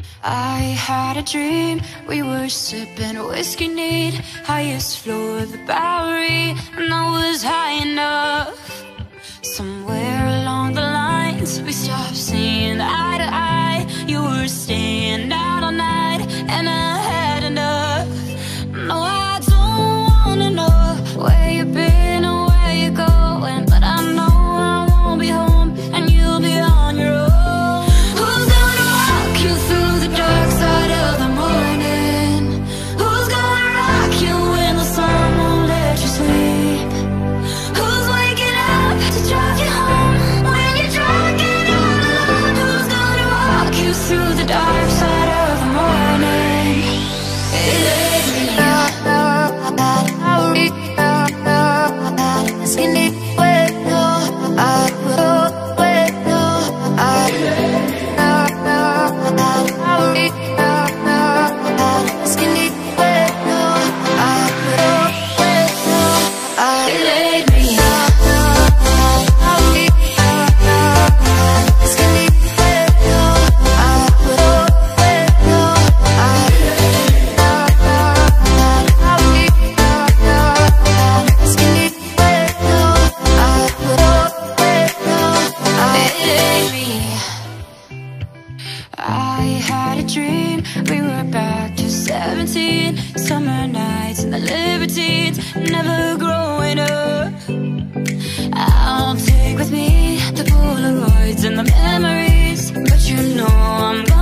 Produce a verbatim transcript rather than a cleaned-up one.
I had a dream, we were sipping whiskey neat, highest floor of the Bowery, and I was high enough. Somewhere along the lines, we stopped seeing eye to eye. You were staying out all night, and I had enough. No, I don't wanna know where you've been or where you're going, but I know I won't be home, and you'll be on your own. Who's gonna walk you through the dark side of the morning? Who's gonna rock you when the sun won't let you sleep? Who's waking up to drive you home when you're drunk and all alone? Who's gonna walk you through the dark side of the morning? It ain't me. I had a dream, we were back to seventeen, summer nights and the libertines, never growing up. I'll take with me the Polaroids and the memories, but you know I'm